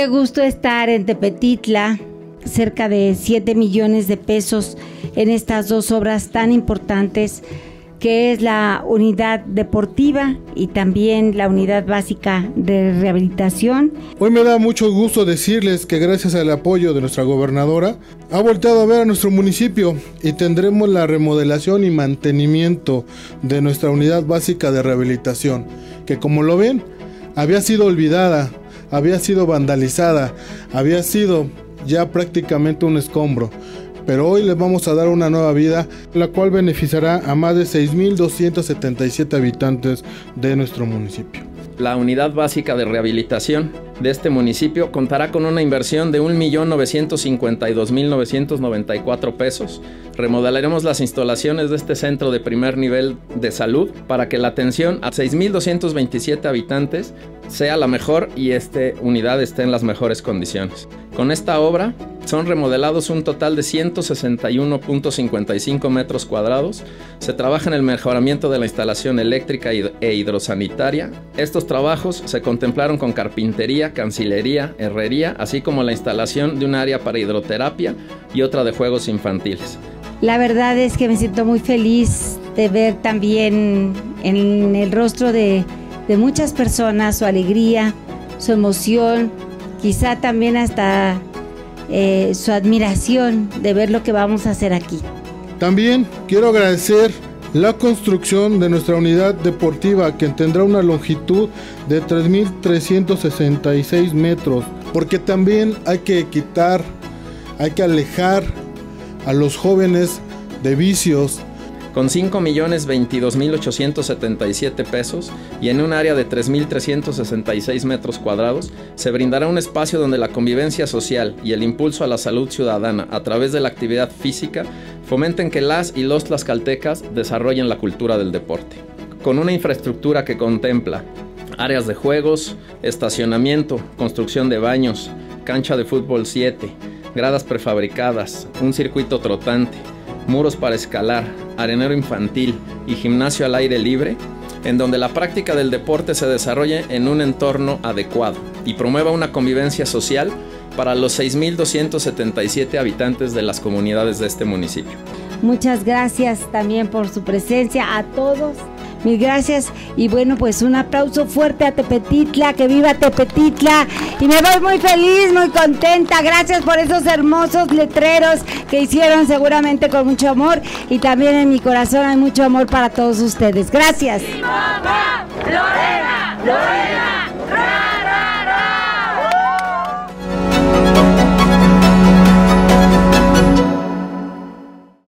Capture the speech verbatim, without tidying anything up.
Qué gusto estar en Tepetitla, cerca de siete millones de pesos en estas dos obras tan importantes, que es la unidad deportiva y también la unidad básica de rehabilitación. Hoy me da mucho gusto decirles que gracias al apoyo de nuestra gobernadora, ha volteado a ver a nuestro municipio y tendremos la remodelación y mantenimiento de nuestra unidad básica de rehabilitación, que como lo ven, había sido olvidada, había sido vandalizada, había sido ya prácticamente un escombro. Pero hoy les vamos a dar una nueva vida, la cual beneficiará a más de seis mil doscientos setenta y siete habitantes de nuestro municipio. La unidad básica de rehabilitación de este municipio contará con una inversión de un millón novecientos cincuenta y dos mil novecientos noventa y cuatro pesos. Remodelaremos las instalaciones de este centro de primer nivel de salud para que la atención a seis mil doscientos veintisiete habitantes sea la mejor y esta unidad esté en las mejores condiciones. Con esta obra son remodelados un total de ciento sesenta y uno punto cincuenta y cinco metros cuadrados. Se trabaja en el mejoramiento de la instalación eléctrica e hidrosanitaria. Estos trabajos se contemplaron con carpintería, cancillería, herrería, así como la instalación de un área para hidroterapia y otra de juegos infantiles. La verdad es que me siento muy feliz de ver también en el rostro de, de muchas personas su alegría, su emoción, quizá también hasta eh, su admiración de ver lo que vamos a hacer aquí. También quiero agradecer la construcción de nuestra unidad deportiva, que tendrá una longitud de tres mil trescientos sesenta y seis metros, porque también hay que quitar, hay que alejar a los jóvenes de vicios. Con cinco millones veintidós mil ochocientos setenta y siete pesos y en un área de tres mil trescientos sesenta y seis metros cuadrados, se brindará un espacio donde la convivencia social y el impulso a la salud ciudadana a través de la actividad física fomenten que las y los tlaxcaltecas desarrollen la cultura del deporte. Con una infraestructura que contempla áreas de juegos, estacionamiento, construcción de baños, cancha de fútbol siete, gradas prefabricadas, un circuito trotante, muros para escalar, arenero infantil y gimnasio al aire libre, en donde la práctica del deporte se desarrolle en un entorno adecuado y promueva una convivencia social para los seis mil doscientos setenta y siete habitantes de las comunidades de este municipio. Muchas gracias también por su presencia a todos. Mil gracias y bueno, pues un aplauso fuerte a Tepetitla, que viva Tepetitla, y me voy muy feliz, muy contenta. Gracias por esos hermosos letreros que hicieron seguramente con mucho amor, y también en mi corazón hay mucho amor para todos ustedes. Gracias. ¡Mi mamá, Lorena, Lorena!